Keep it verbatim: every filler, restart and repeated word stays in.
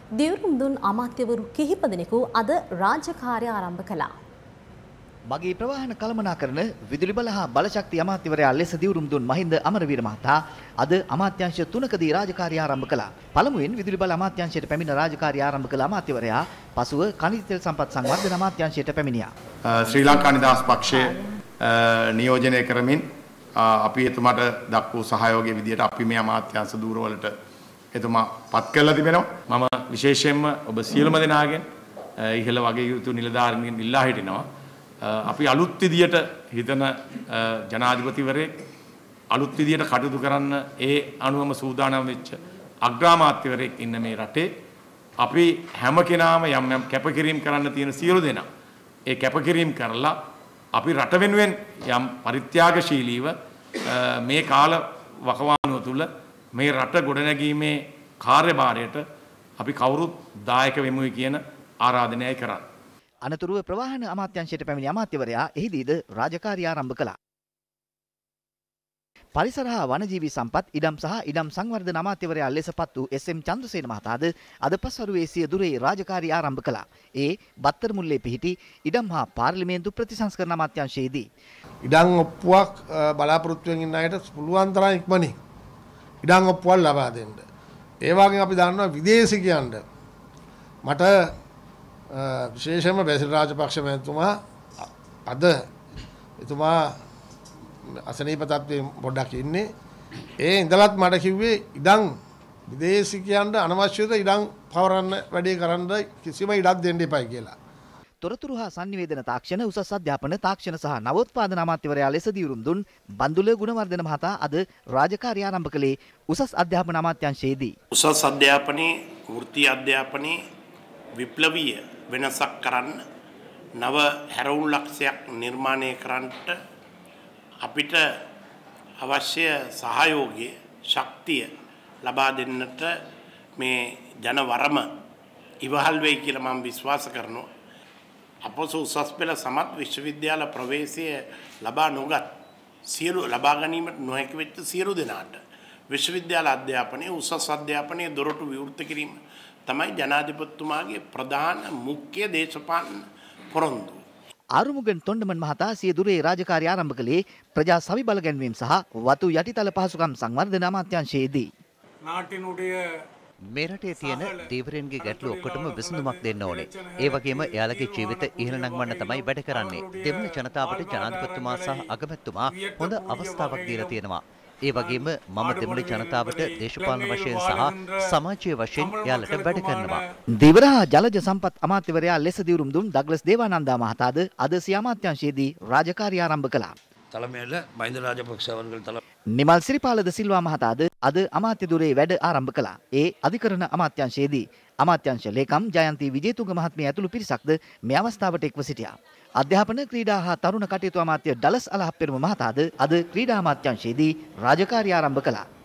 දියුරුම් දුන් අමාත්‍යවරු කිහිප දෙනෙකු අද රාජකාරී ආරම්භ කළා. මගේ ප්‍රවාහන කළමනාකරන විදුලි බල හා බලශක්ති අමාත්‍යවරයා ලෙස දියුරුම් දුන් මහින්ද අමරවීර මහතා අද අමාත්‍යාංශ තුනකදී රාජකාරිය ආරම්භ කළා. පළමුවෙන් විදුලි බල අමාත්‍යාංශයට පැමිණ රාජකාරිය ආරම්භ කළ අමාත්‍යවරයා පසුව ඛනිජ තෙල් සම්පත් සංවර්ධන අමාත්‍යාංශයට පැමිණියා. ශ්‍රී ලංකා නිදහස් පක්ෂයේ නියෝජනය කරමින් අපි එතුමාට දක්වූ සහයෝගයේ විදියට අපි මේ අමාත්‍යාංශ දූරවලට එතුමා පත් කරලා තිබෙනවා. මම විශේෂයෙන්ම ඔබ සියලුම දෙනාගෙන් ඉහළ වගේ යුතු නිලධාරීන්ගෙන් ඉල්ලා හිටිනවා. අපි අලුත් විදියට හිතන ජනාධිපතිවරයෙක් අලුත් විදියට කටයුතු කරන්න ඒ අනුවම සූදානම් වෙච්ච අග්‍රාමාත්‍යවරයෙක් ඉන්න මේ රටේ අපි හැම කෙනාම යම් යම් කැපකිරීම කරන්න තියෙන සියලු දෙනා ඒ කැපකිරීම කරලා අපි රට වෙනුවෙන් යම් පරිත්‍යාගශීලීව මේ කාල වකවානුව තුළ මේ රට ගොඩනැගීමේ කාර්යභාරයට අපි කවුරුත් දායක වෙමුයි කියන ආරාධනයයි කරන්නේ. අනතුරුව ප්‍රවාහන අමාත්‍යාංශයට පැමිණි අමාත්‍යවරයා එහිදීද රාජකාරිය ආරම්භ කළා. පරිසර හා වනජීවී සම්පත් ඉඩම් සහ ඉඩම් සංවර්ධන අමාත්‍යවරයා ලෙස පත් වූ එස් එම් චන්ද්‍රසේන මහතාද අද පස්වරුවේ සිය දුරේ රාජකාරිය ආරම්භ කළා. ඒ බත්තර මුල්ලේ පිහිටි ඉඩම් හා පාර්ලිමේන්තු ප්‍රතිසංස්කරණ අමාත්‍යාංශයේදී ඉඩම් ඔප්පුවක් බලාපොරොත්තු වෙන අයට පුළුවන් තරම් ඉක්මනින් ඉඩම් ඔප්පුවක් ලබා දෙන්න. ඒ වගේම අපි දන්නවා විදේශිකයන්ට මට විශේෂයෙන්ම බැසිල් රාජපක්ෂ මහත්මයා අද එතුමා අසනීප තත්ත්වයෙන් පොඩ්ඩක් ඉන්නේ. ඒ ඉඳලත් මට කිව්වේ ඉඩම් විදේශිකයන්ට අනවශ්‍යද ඉඩම් පවරන්න වැඩේ කරන්න කිසිම ඉඩක් දෙන්න එපයි කියලා. තොරතුරු හා සංනිවේදන තාක්ෂණ උසස් අධ්‍යාපන තාක්ෂණ සහ නවෝත්පාදන අමාත්‍යවරයා ලෙස දියුරුම් දුන් බන්දුල ගුණවර්ධන මහතා අද රාජකාරිය ආරම්භ කළේ උසස් අධ්‍යාපන අමාත්‍යාංශයේදී. උසස් අධ්‍යාපනයේ වෘත්ති අධ්‍යාපනයේ විප්ලවීය වෙනසක් කරන්න නව හැරවුම් ලක්ෂයක් නිර්මාණය කරන්නට අපිට අවශ්‍ය සහයෝගය ශක්තිය ලබා දෙන්නට මේ ජනවරම ඉවහල් වෙයි කියලා මම විශ්වාස කරනවා. අපොස උසස් පෙළ සමත් විශ්වවිද්‍යාල ප්‍රවේශය ලබා නොගත් සියලු ලබා ගැනීමට නොහැකි වෙච්ච සියලු දෙනාට විශ්වවිද්‍යාල අධ්‍යාපනයේ උසස් අධ්‍යාපනයේ දොරටු විවෘත කිරීම තමයි ජනාධිපතිතුමාගේ ප්‍රධාන මුඛ්‍ය දේශපාලන පොරොන්දු. ආරුමුගන් තොණ්ඩමන් මහතා සිය දුරේ රාජකාරිය ආරම්භ කළේ ප්‍රජා සවි බල ගැන්වීම සහ වතු යටිතල පහසුකම් සංවර්ධන අමාත්‍යාංශයේදී. මේ රටේ තියෙන දීවරයන්ගේ ගැටලු ඔක්කොටම විසඳුමක් දෙන්න ඕනේ. ඒ වගේම එයාලගේ ජීවිත ඉහළ නංවන්න තමයි වැඩ කරන්නේ. දෙමළ ජනතාවට ජනාධිපතිතුමා සහ අගමැතිතුමා හොඳ අවස්ථාවක් දීලා තියෙනවා. ඒ වගේම මම දෙමළ ජනතාවට දේශපාලන වශයෙන් සහ සමාජීය වශයෙන් එයාලට වැඩ කරනවා. දිවර හා ජලජ සම්පත් අමාත්‍යවරයා ලෙස දියුරුම් දුන් ඩග්ලස් දේවානන්දා මහතාද අද සිය අමාත්‍යාංශයේදී රාජකාරිය ආරම්භ කළා. தலைமையில் மஹிந்த ராஜபக்ஷ அவர்கள் தலை නිමල් සිරිපාලද සිල්වා මහතාද අද අමාත්‍ය දුරේ වැඩ ආරම්භ කළා. ඒ අධිකරණ අමාත්‍යාංශයේදී අමාත්‍යාංශ ලේකම් ජයන්ති විජේතුංග මහත්මිය ඇතුළු පිරිසක්ද මේ අවස්ථාවට එක්ව සිටියා. අධ්‍යාපන ක්‍රීඩා හා තරුණ කටයුතු අමාත්‍ය ඩලස් අලහප්පෙරුම මහතාද අද ක්‍රීඩා අමාත්‍යාංශයේදී රාජකාරිය ආරම්භ කළා.